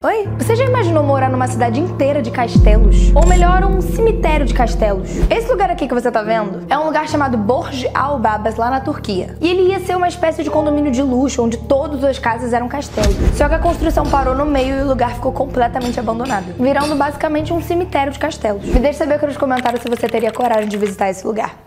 Oi? Você já imaginou morar numa cidade inteira de castelos? Ou melhor, um cemitério de castelos? Esse lugar aqui que você tá vendo é um lugar chamado Borj Al Babas, lá na Turquia. E ele ia ser uma espécie de condomínio de luxo, onde todas as casas eram castelos. Só que a construção parou no meio e o lugar ficou completamente abandonado, virando basicamente um cemitério de castelos. Me deixe saber aqui nos comentários se você teria coragem de visitar esse lugar.